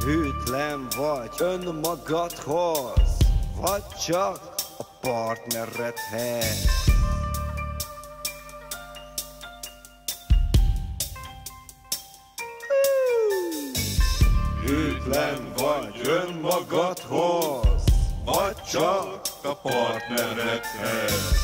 hűtlen vagy önmagadhoz, vagy csak a partneredhez. Hűtlen vagy önmagadhoz, vagy csak a partneredhez.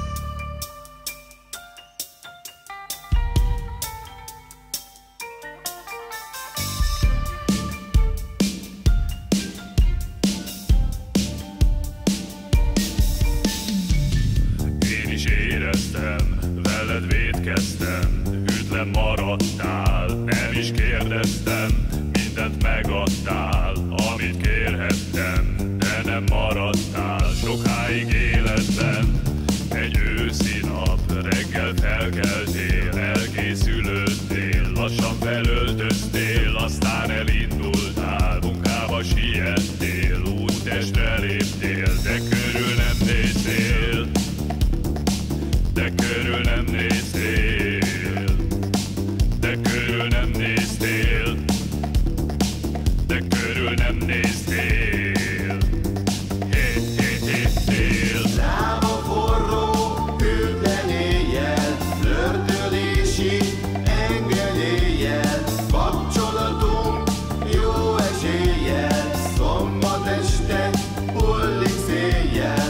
Én is éreztem, veled vétkeztem, hűtlen maradtál, nem is kérdeztem, mindent megadtál, amit kérhettem, de nem maradtál sokáig életben. Egy őszi nap, reggel felkeltél, elkészülődtél, lassan felöltöztél, aztán elindultál, munkába siettél, úttestre léptél, de körül nem néztél, de körül nem néztél, de körül nem néztél, de körül nem néztél. Hé-hé-hé-tél. Lába forró, hűtlen éjjel, flörtölési engedéllyel, kapcsolatunk jó eséllyel, szombat este hullik széjjel.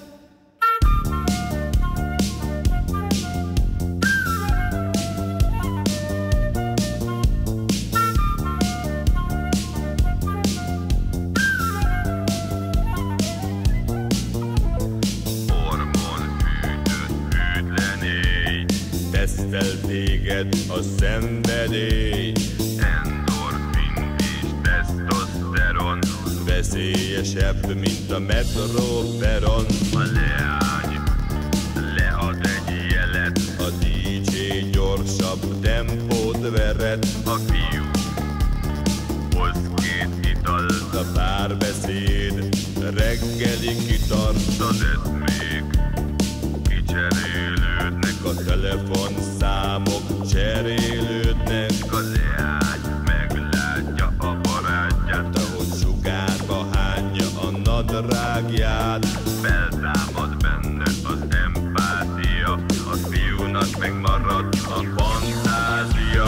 Tesztel téged a szenvedély, endorfin és tesztoszteron, veszélyesebb, mint a metróperon. A leány lead egy jelet, a DJ gyorsabb tempót vered, a fiú hoz két italt, a párbeszéd reggelig kitart, az még kicserélődnek, a telefonszámok cserélődnek, a leány meglátja a barátját, ahogy sugárba hányja a nadrágját, feltámad benne az empátia, a fiúnak megmarad a fantázia.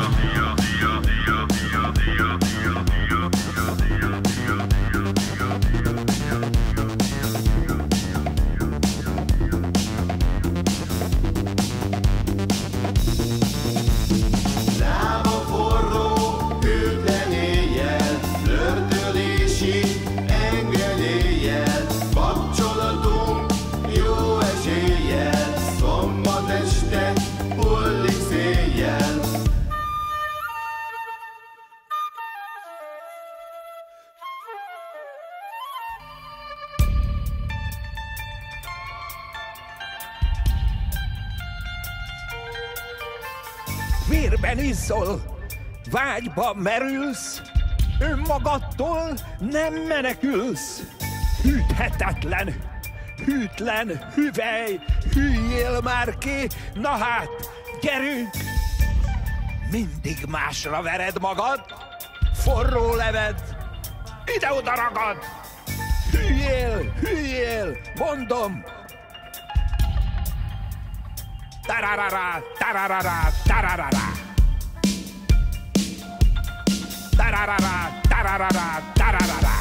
Lába forró, hűtlen éjjel, flörtölési engedéllyel, kapcsolatunk jó eséllyel, szombat este hullik széjjel. Vérben izzol, vágyba merülsz, önmagadtól nem menekülsz. Hűthetetlen, hűtlen hüvely, hűljél már ki, na hát, gyerünk! Mindig másra vered magad, forró leved, ide-oda ragad. Hűljél, hűljél, mondom! Tararara, tararara, tararara. Tararara, tararara, tararara.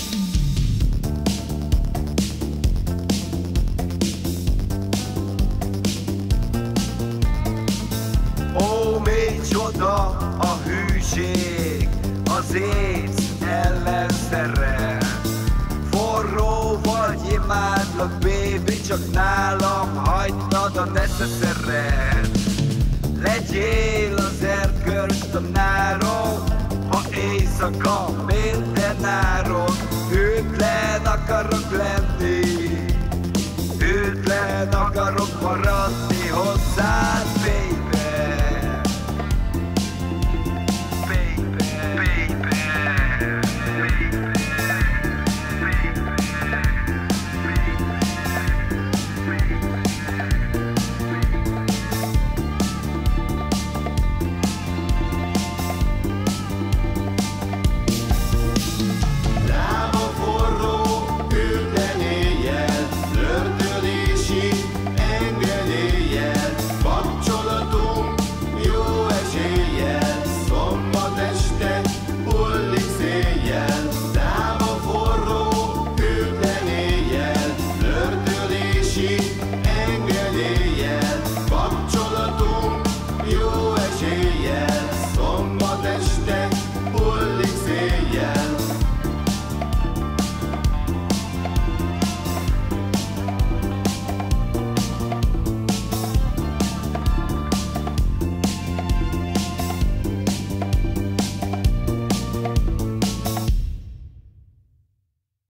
Ó, micsoda a hűség, az ész ellenszere. Forró vagy, imádlak, baby, csak nálam hagynad a neszeszeret. Legyél az erkölcs tanárom, ha éjszaka mindenáron. Hűtlen akarok lenni, hűtlen akarok maradni hozzá.